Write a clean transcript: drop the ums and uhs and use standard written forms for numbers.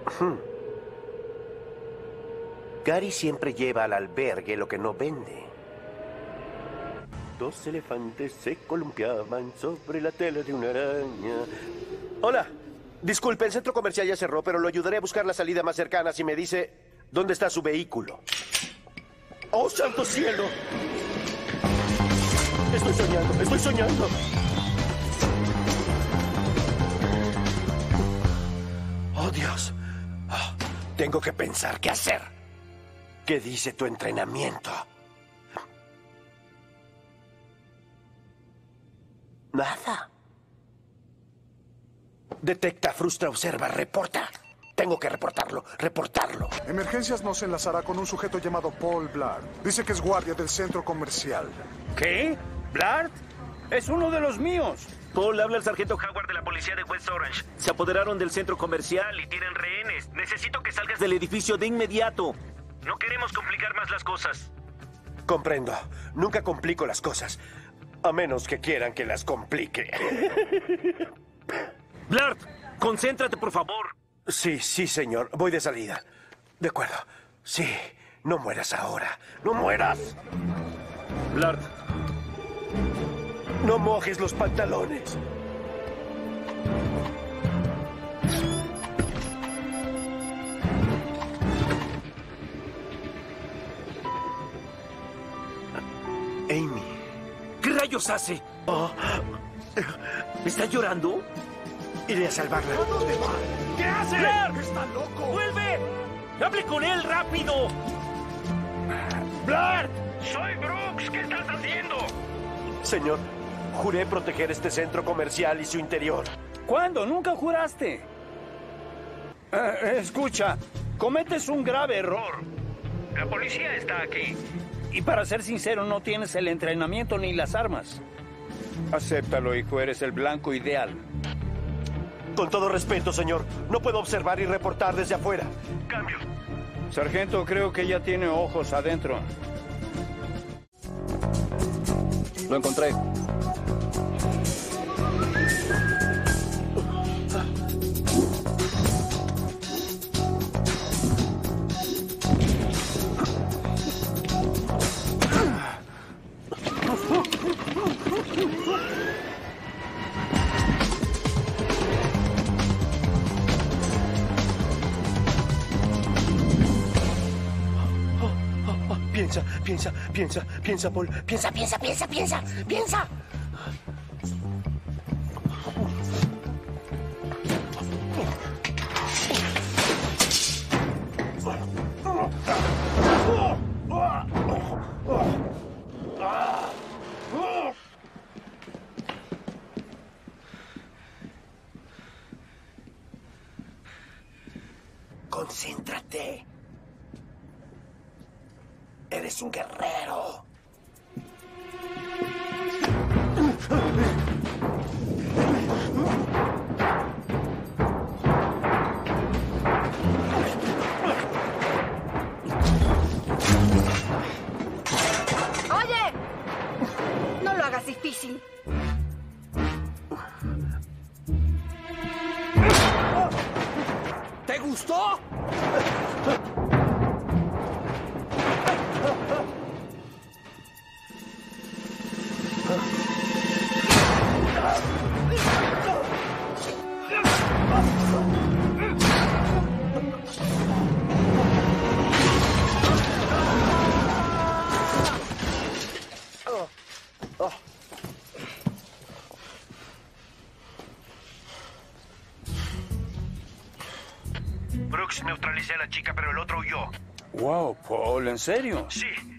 Gary siempre lleva al albergue lo que no vende. 2 elefantes se columpiaban sobre la tela de una araña. Hola. Disculpe, el centro comercial ya cerró, pero lo ayudaré a buscar la salida más cercana si me dice dónde está su vehículo. ¡Oh, santo cielo! Estoy soñando, estoy soñando. ¡Oh, Dios! Oh, tengo que pensar qué hacer. ¿Qué dice tu entrenamiento? Nada. Detecta, frustra, observa, reporta. Tengo que reportarlo. Emergencias nos enlazará con un sujeto llamado Paul Blart. Dice que es guardia del centro comercial. ¿Qué? ¿Blart? Es uno de los míos. Paul, habla el sargento Howard de la policía de West Orange. Se apoderaron del centro comercial y tienen rehenes. Necesito que salgas del edificio de inmediato. No queremos complicar más las cosas. Comprendo. Nunca complico las cosas. A menos que quieran que las complique. Blart, concéntrate, por favor. Sí, señor. Voy de salida. De acuerdo. Sí. No mueras ahora. ¡No mueras! Blart. No mojes los pantalones. Amy. ¿Qué rayos hace? Oh. ¿Está llorando? Iré a salvarla. ¿A dónde va? ¿Qué hace? ¡Blart! ¡Está loco! ¡Vuelve! ¡Hable con él rápido! ¡Blart! ¡Soy Brooks! ¿Qué estás haciendo? Señor, juré proteger este centro comercial y su interior. ¿Cuándo? Nunca juraste. Escucha, cometes un grave error. La policía está aquí. Y para ser sincero, no tienes el entrenamiento ni las armas. Acéptalo, hijo, eres el blanco ideal. Con todo respeto, señor, no puedo observar y reportar desde afuera. Cambio. Sargento, creo que ya tiene ojos adentro. Lo encontré. Piensa, Paul. Piensa. Concéntrate. Eres un guerrero. ¡Oye! No lo hagas difícil. ¿Te gustó? Brooks, neutralicé a la chica, pero el otro huyó. Wow, Paul, ¿en serio? Sí,